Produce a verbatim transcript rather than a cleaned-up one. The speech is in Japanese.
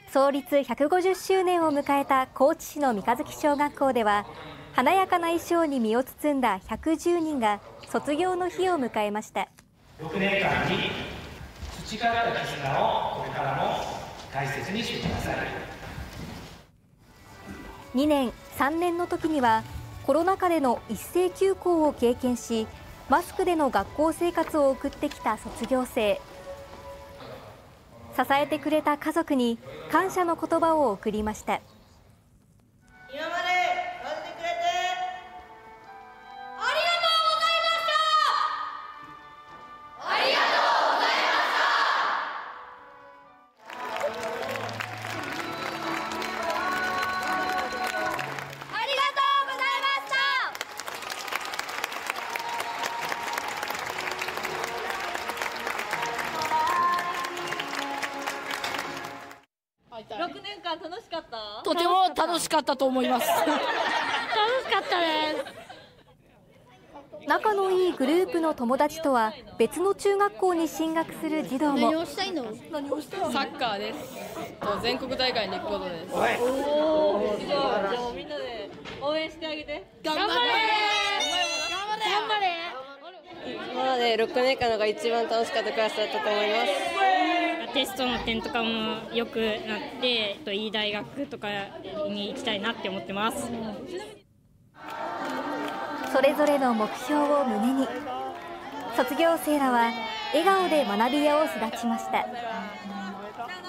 創立ひゃくごじゅっしゅうねんを迎えた高知市の三日月小学校では、華やかな衣装に身を包んだひゃくじゅうにんが卒業の日を迎えました。 ろくねんかんに培った絆をこれからも大切にしてください。 にねん、さんねんの時にはコロナ禍での一斉休校を経験し、マスクでの学校生活を送ってきた卒業生。支えてくれた家族に感謝の言葉を送りました。 今まで育ててくれてありがとうございました。ありがとうございました。ありがとうございました。 ろくねんかん楽しかった？ とても楽しかったと思います。楽しかったです。 仲のいいグループの友達とは別の中学校に進学する児童も。 何をしたいの？何をしたいの？サッカーです。と全国大会に行くことです。 おお、すごい。じゃあみんなで応援してあげて。 頑張れ。頑張れ。頑張れ。 今までろくねんかんのが一番楽しかったクラスだったと思います。 テストの点とかも良くなって、いい大学とかに行きたいなって思ってます。 それぞれの目標を胸に、卒業生らは笑顔で学び屋を巣立ちました。